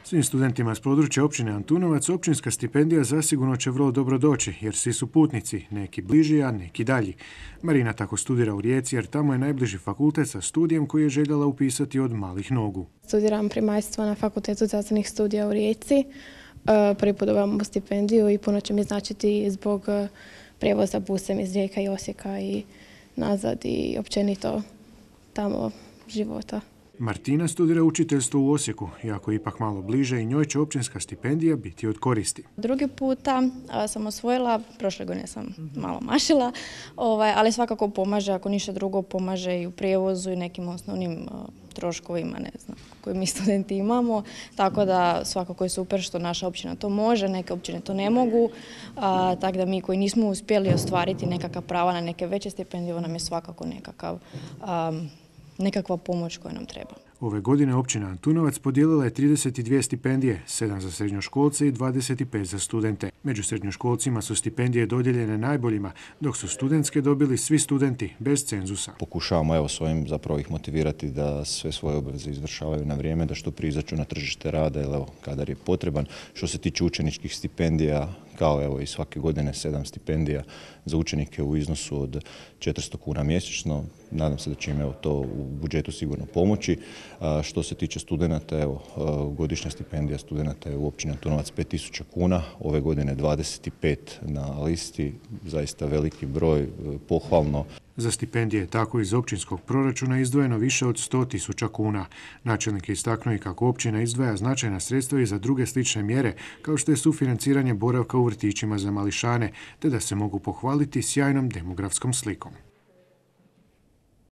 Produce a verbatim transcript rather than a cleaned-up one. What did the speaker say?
Svim studentima s područja općine Antunovac općinska stipendija zasigurno će vrlo dobro doći, jer svi su putnici, neki bliži, a neki dalji. Marina tako studira u Rijeci, jer tamo je najbliži fakultet sa studijem koji je željela upisati od malih nogu. Studiram primaljstvo na Fakultetu zdravstvenih studija u Rijeci. Prvi put dobivamo stipendiju i puno će mi značiti zbog prijevoza busem iz Rijeka i Osijeka i nazad i općenito tamo života. Martina studira učiteljstvo u Osijeku, iako je ipak malo bliže i njoj će općinska stipendija biti od koristi. Drugi puta sam osvojila, prošle godine sam malo mašila, ovaj, ali svakako pomaže, ako ništa drugo pomaže i u prijevozu i nekim osnovnim troškovima, ne znam, koje mi studenti imamo. Tako da svakako je super što naša općina to može, neke općine to ne mogu. A, tako da mi koji nismo uspjeli ostvariti nekakva prava na neke veće stipendije, nam je svakako nekakav... Um, nekakva pomoć koja nam treba. Ove godine općina Antunovac podijelila je trideset dvije stipendije, sedam za srednjoškolce i dvadeset pet za studente. Među srednjoškolcima su stipendije dodijeljene najboljima, dok su studentske dobili svi studenti, bez cenzusa. Pokušavamo evo svojim zapravo ih motivirati da sve svoje obveze izvršavaju na vrijeme, da što prije izađu na tržište rada, jer evo, kadar je potreban. Što se tiče učeničkih stipendija, kao evo i svake godine sedam stipendija za učenike u iznosu od četiristo kuna mjesečno. Nadam se da će im evo, to u budžetu sigurno pomoći. A što se tiče studenata, evo, godišnja stipendija studenata je u općini Antunovac pet tisuća kuna, ove godine dvadeset pet na listi, zaista veliki broj, pohvalno. Za stipendije tako iz općinskog proračuna izdvojeno više od sto tisuća kuna. Načelnik je istaknuo i kako općina izdvaja značajna sredstva i za druge slične mjere, kao što je sufinanciranje boravka u vrtićima za mališane, te da se mogu pohvaliti sjajnom demografskom slikom.